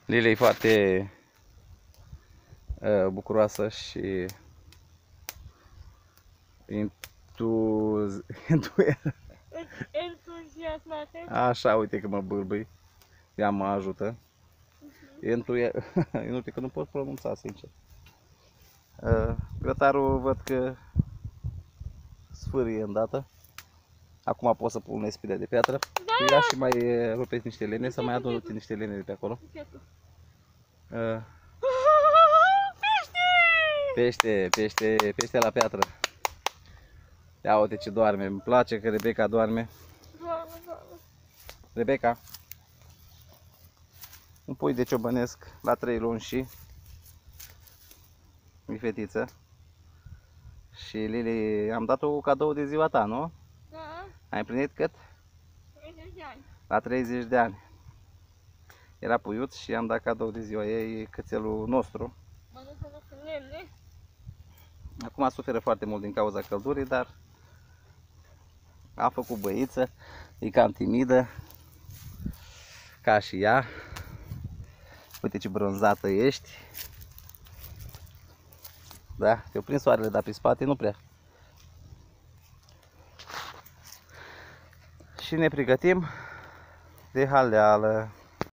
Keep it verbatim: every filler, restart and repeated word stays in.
Lilia e foarte uh, bucuroasă și entuz... entuziasmată. Așa, uite că mă bâlbâi. Ea mă ajută. Entuia... Nu știu că nu pot pronunța, sincer. Uh, grătarul văd că sfârie îndată. Acum pot să pun spide de piatră. Da! Ia și mai rupeți niște lene, să mai adun niște lene de pe acolo. Uh, pește, pește, pește la piatră. Ia uite ce doarme, îmi place că Rebecca doarme. Rebecca, un pui de ciobănesc la trei luni și e fetiță. Și Lili, am dat-o cadou de ziua ta, nu? Da. Ai împlinit cât? treizeci de ani. La treizeci de ani. Era puiuț și am dat cadou de ziua ei, cățelul nostru. Mănâncă nu lemne. Acum suferă foarte mult din cauza căldurii, dar a făcut băiță, e cam timidă, ca și ea. Uite ce bronzată ești. Da, te-o prins soarele, dar pe spate nu prea. Și ne pregătim de haleală.